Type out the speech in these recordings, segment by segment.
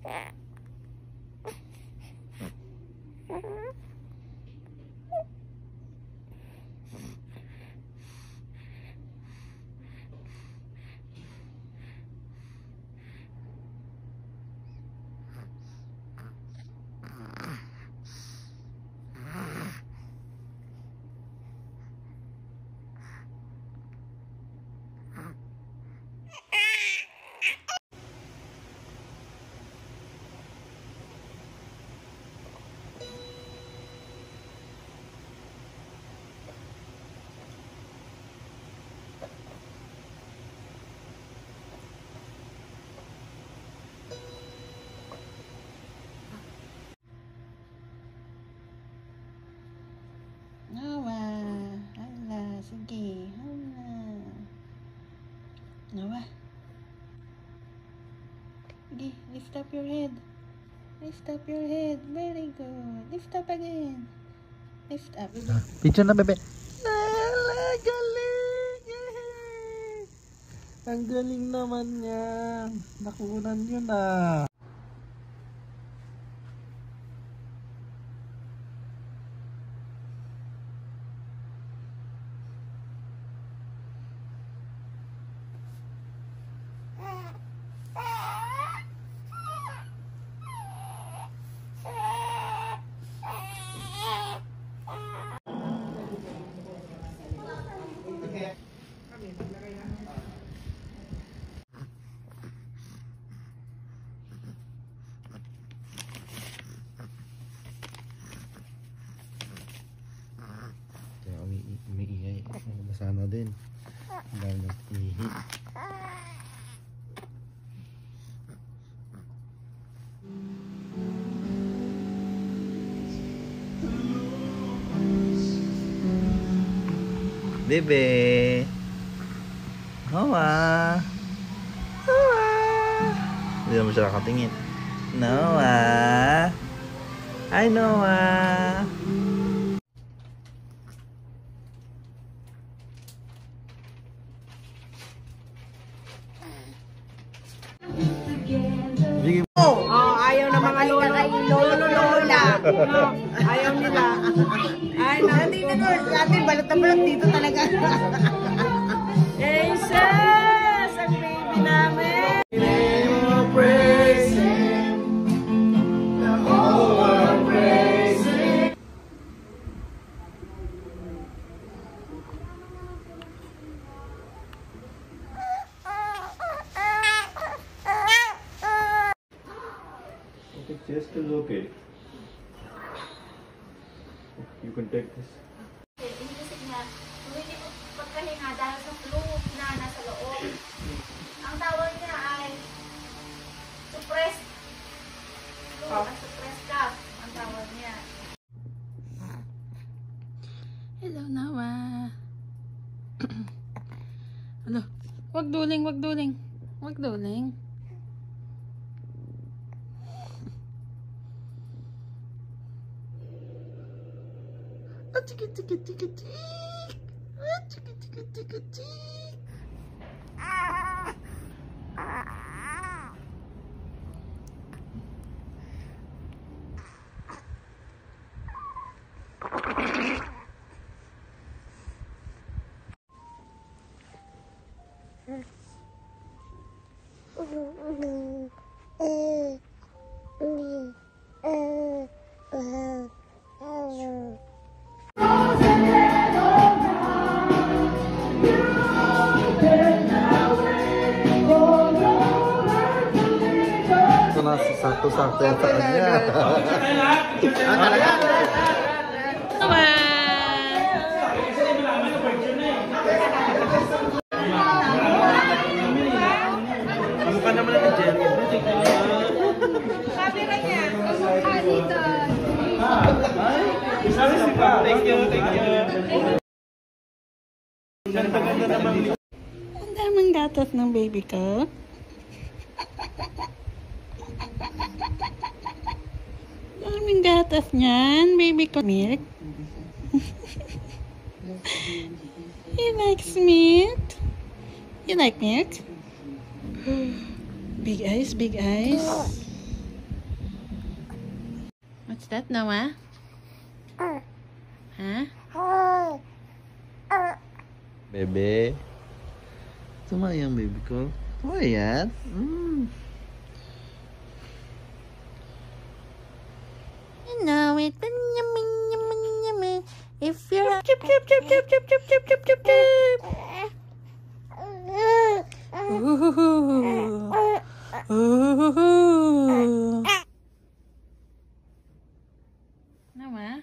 Noah, hala, sige, hala. Noah. Sige, lift up your head. Lift up your head. Very good. Lift up again. Lift up. Picture na, bebe. Nala, galing! Yay! Ang galing naman yan. Nakunan yun ah. Umiingay. Basa na din. Dahil nag-ihi. Bebe. Noah. Noah. Hindi naman siya nakatingin. Noah. Hi, Noah. Ayaw na mga lolo-lola. Ayaw nila. Ay, hindi na doon. Atin, balot na balot dito talaga. Jesus! Ang baby namin! Praise Him. The whole world praise Him. Just is okay. You can take this. Inisip niya, hindi ko pagkahinga dahil sa flu na nasa loob. Ang tawag niya ay suppressed flu. Suppressed cough ang tawag niya. Hello, Noah. Ano? Wag duling, wag duling. Wag duling. Sakto-sakto yan sa kanya. Kamukha naman ng Jerry. Camera niya. Dito. Thank you, thank you. Ganda-ganda naman. Ang daming gatas ng baby ko. Daming gatas niyan, baby ko. Milk. He likes milk. You like milk? Big eyes, big eyes. What's that, Noah? Huh? Bebe. Tumayang baby ko. Tumayang. You know it. If you're chip chip chip chip chip chip chip chip chip chip. Ooh. Ooh. Noah?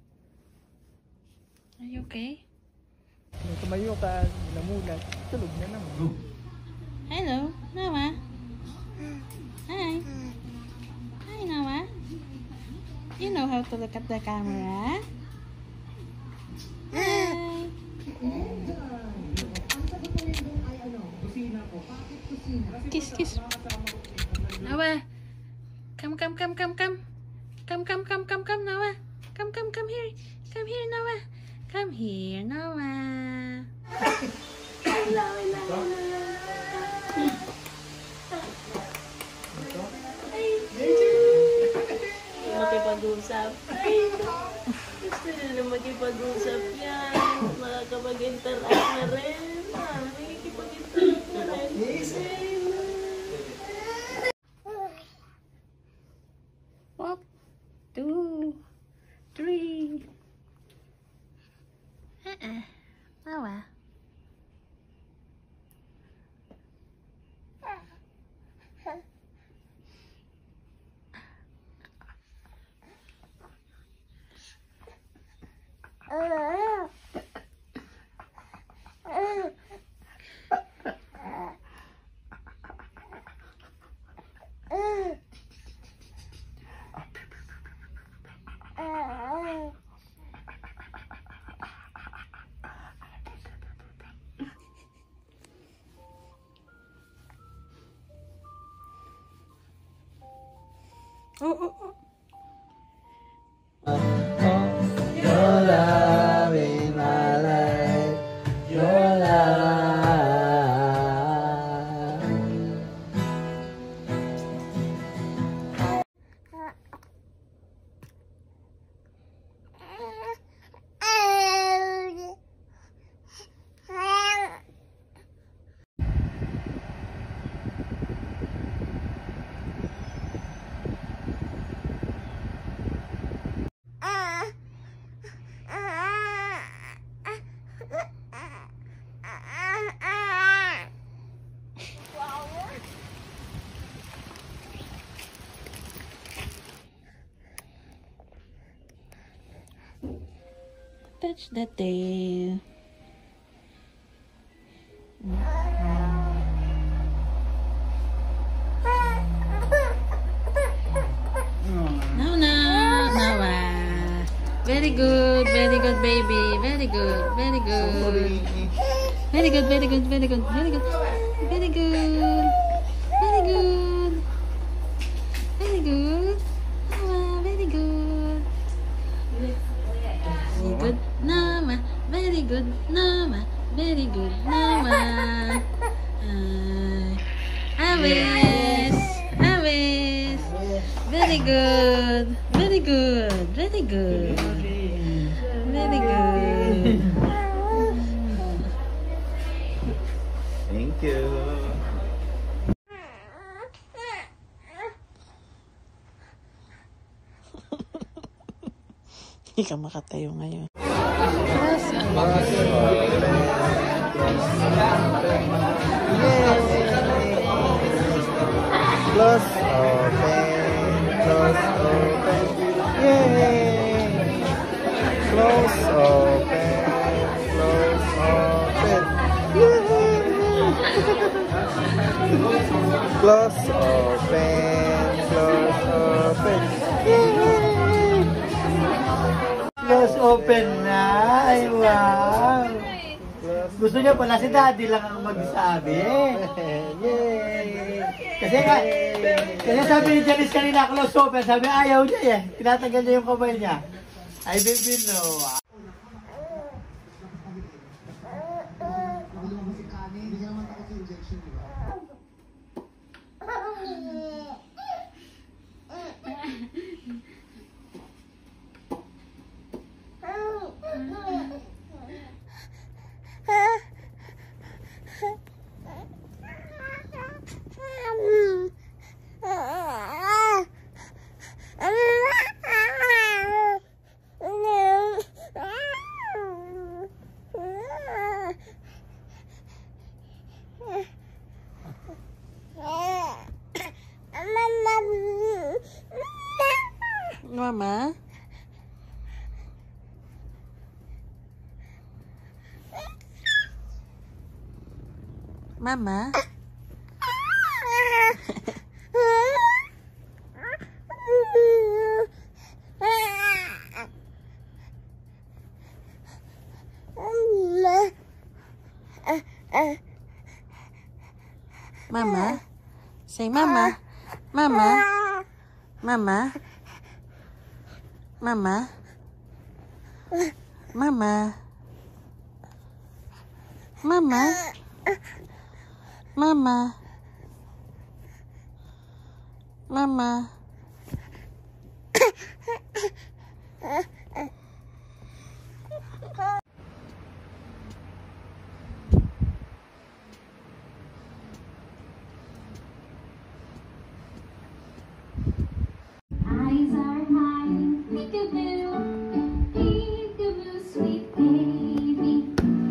Are you okay? Nung tumayo ka, namulat, tulog na naman. Hello, Noah. Hi. Hi, Noah. You know how to look at the camera? Hi. Kiss, kiss. Noah. Come, come, come, come, come. Come, come, come, come, come, Noah. Come, come, come here. Come here, Noah. Come here, Noah. Makipag-usap. Ay, gusto nila makipag-usap yan. Makakapag-interact na rin. Nakikipag-interact na rin. One, two, three. Noah. Your love in my life. Your love. Touch the tail. No, no, Noah. Very good, baby. Very good, very good. Very good, very good, very good, very good. Very good. Very good. Very good. Noah, very good. Very good, Noah. Very good, Noah. Very good, Noah. Awes. Awes. Very good. Very good. Very good. Very good. Thank you. Hindi ka makatayo ngayon. Close open. Close open. Yay! Close open. Close open. Yay! Close open. Close open. Yay! Close open na. Ay, wow. Gusto niya pala si Daddy lang ang magsabi. Yay! Kasi sabi ni Janice kanina, close open. Sabi ayaw niya eh. Tinatanggal niya yung kamay niya. Ay, baby, no. Mama? Mama? Mama? Say mama. Mama? Mama? Mama? Mama? Mama? Mama? Mama? Eyes are mine, peekaboo, peekaboo, sweet baby.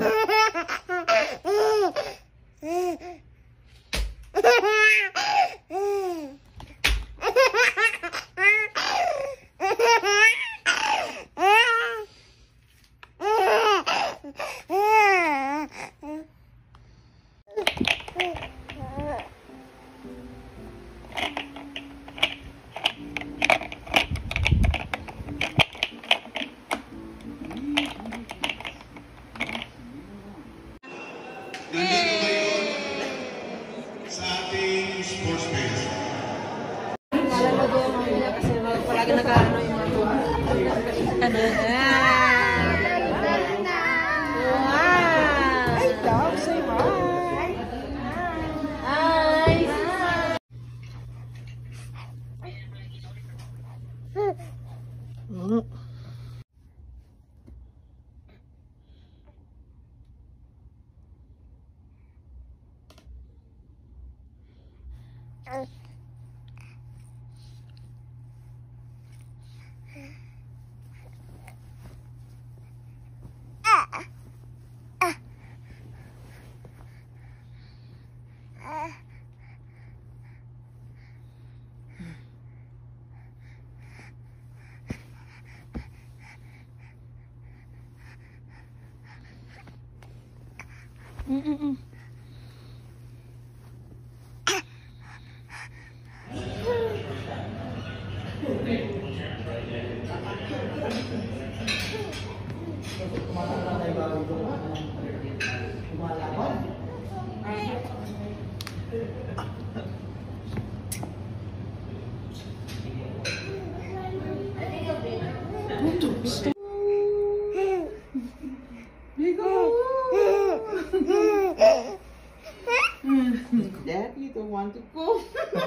Nandito ngayon sa ating sports page. Kasi palagi nag-ano yung mga Ay, dog, say hi. Hi. Dad, you don't want to go.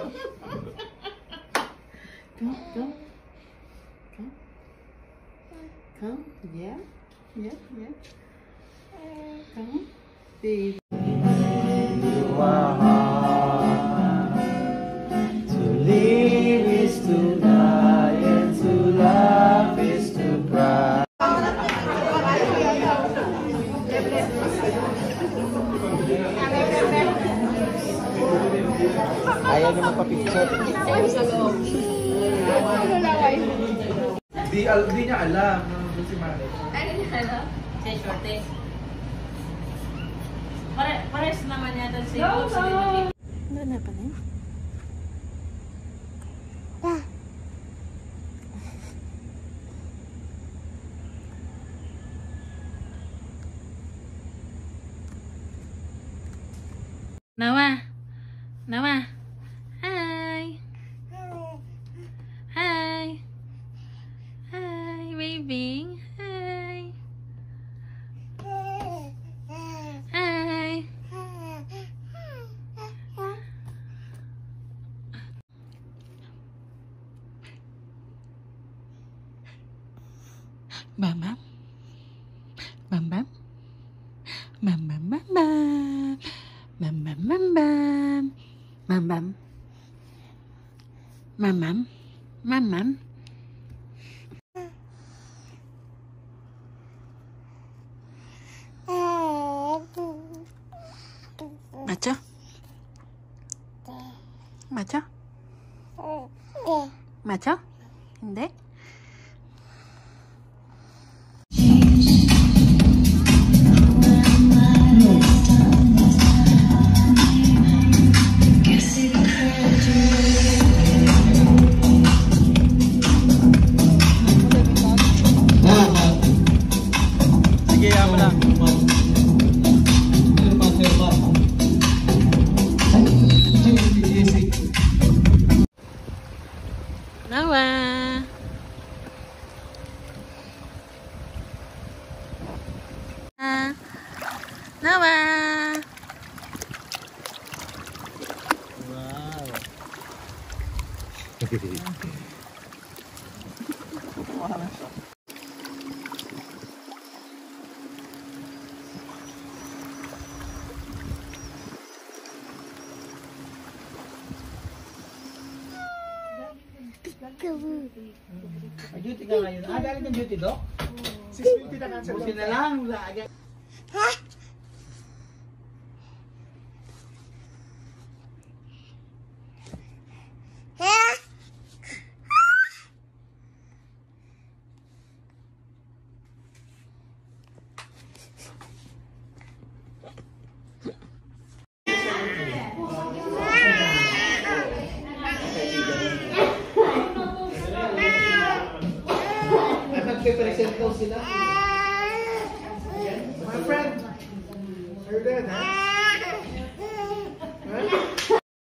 Come, come. Come. Come. Yeah. Yeah, yeah. Come. Baby. You are hard. To live is to die, and to love is to cry. Ayaw niyo magpa-picture. Di niya alam. Si Mare. Ano niya alam? Siya shorte. Pares naman yata si Coach. Doon na pa rin. Nawa. Nawa. Hi. Hi. Hi, waving. Hi. Hi. Bam bam. Bam bam. Bam bam bam bam. Bam bam bam bam. Bam bam. Bam bam. Bam bam. Macho? Macho? Macho? Hindi? Noah! Wow. May duty ka ngayon. Galing ng duty, Dok? 6:50 na cancel. Buti na lang. Wala agad. Ay, magpe-present daw sila. My friend. You're dead, huh? Huh?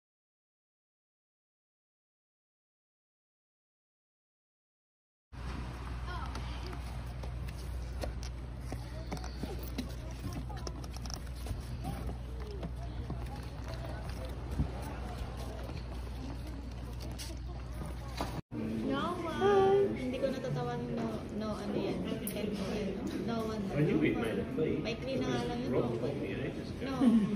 Hindi ko natatawan no ano yan. No one. May clean na nga lang yun. No.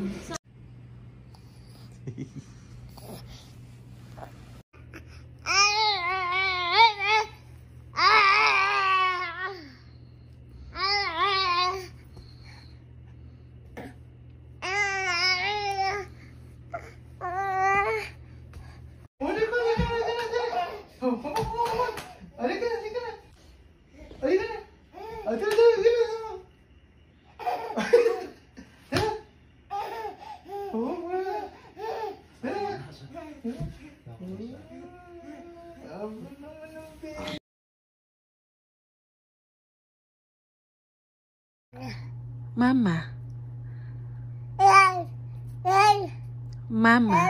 Mama. Mama.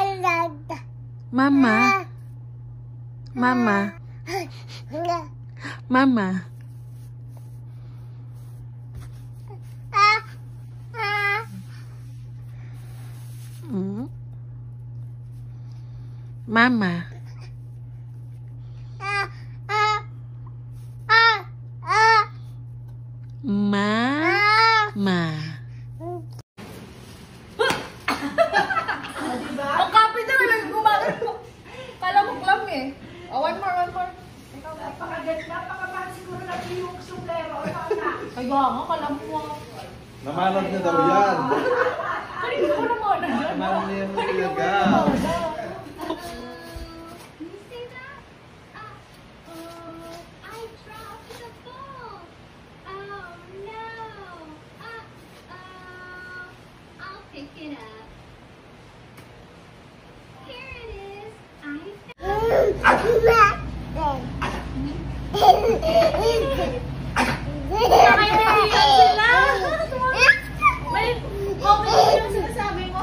Mama. Mama. Mama. Mm. Mama. Mama. Ang kapit na lang gumagal mo. Kala mo clam eh. Oh, one more. Ikaw, napakabahal siguro na yung suplero. Kaya nga, kala mo. Namanag na daw yan. Kanina ko naman. Namanag na yan talaga. I dropped the ball. Oh no. I'll pick it up. Here it is. May moment ko yung sinasabi mo.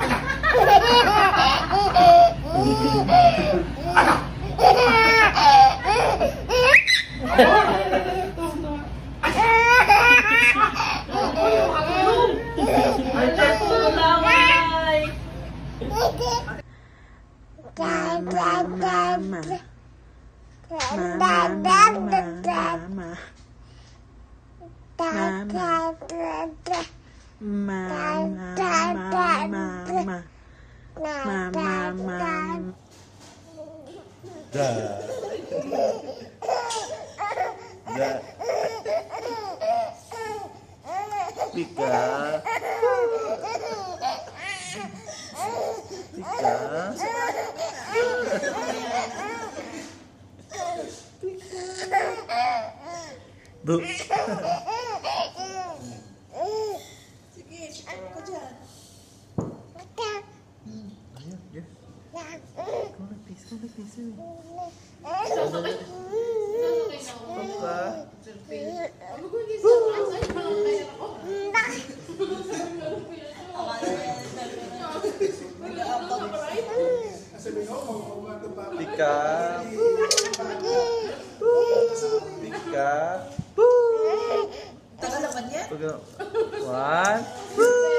One.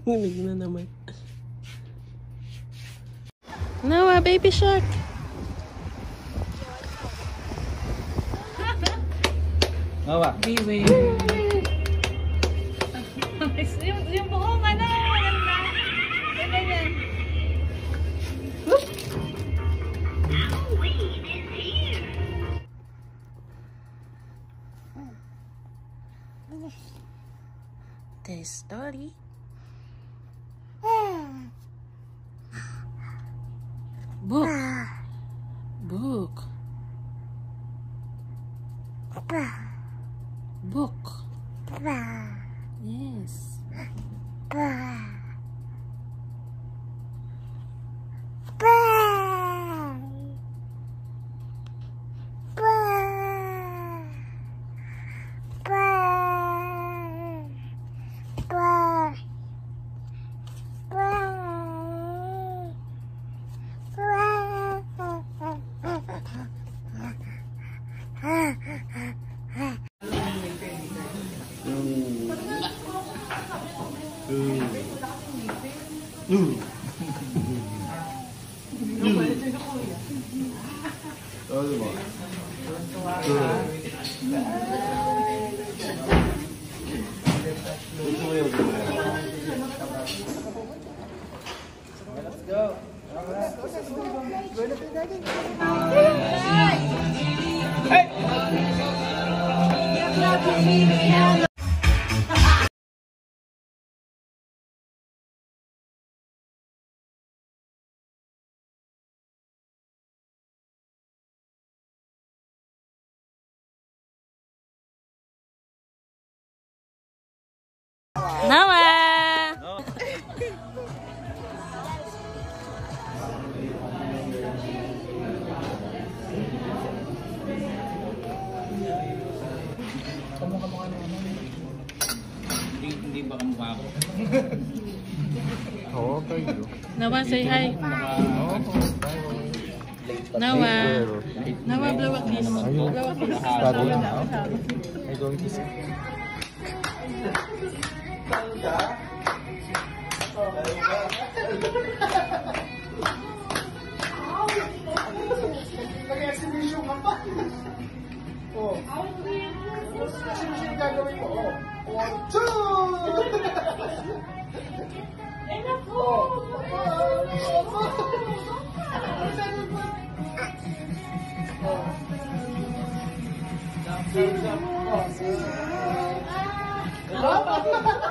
Nanginig na naman. Noah, baby shark. Noah. Baby. yung buong ano, maganda. Ganyan. The story. Book. Book. Book. Yes. Noah! Hindi ba kamukha ko? Oo, tayo. Noah, say hi. Noah. Noah, blow a kiss. Blow a kiss. I'm going to see. Nag-exhibition ka pa. Oh. Exhibition gagawin mo. Oh. One, two! Ay, naku! Oh.